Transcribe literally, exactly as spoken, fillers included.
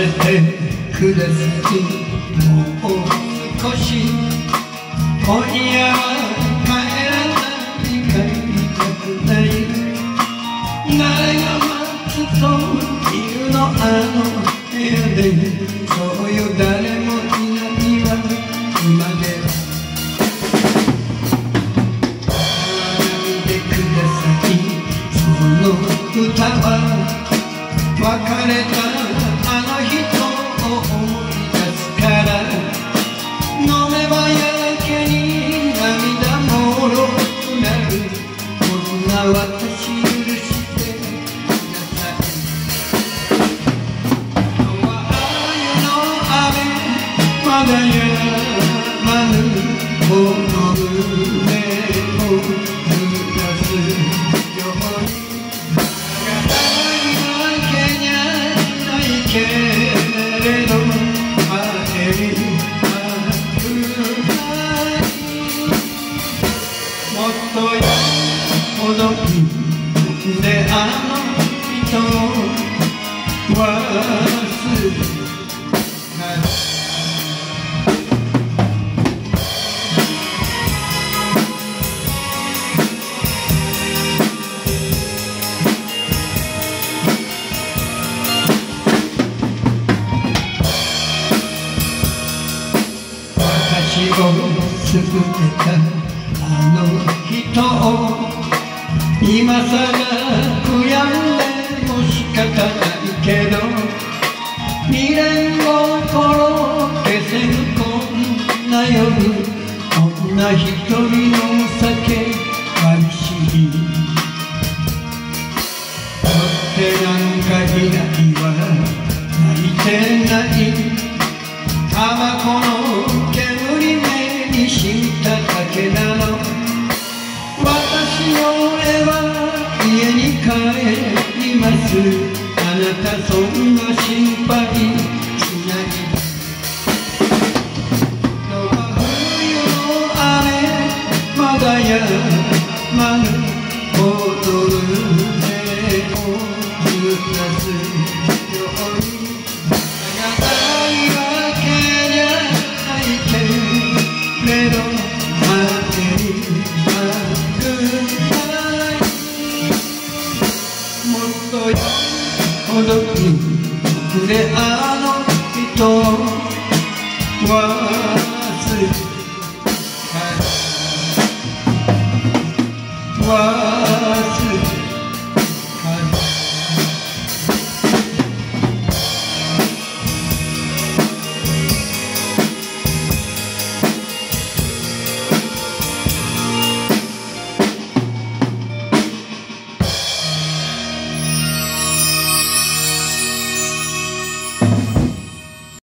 せてください。もう少し今夜は帰らない帰りたくない。誰が待つというのあの部屋で、そういう誰もいないわ今では。学んでください。その歌は別れたあの人を思い出すから、飲めばやけに涙もろくなる。こんな私許してください。今日は愛の雨まだやまぬこの胸を濡らすように。けれど帰りたくない。もっとほどくであの人を忘れない。私を救ってたあの人を今さら悔やんでも仕方ないけど、未練をこ消せぬこんな夜、女一人の酒寂しい。酔ってなんかいないわ泣いてない。タバコの煙目にしただけなの。私の絵は家に帰ります。あなたそんな心配しない。冬の雨まだやまぬ踊る目を濡らすように。ほどくであの人を忘れない。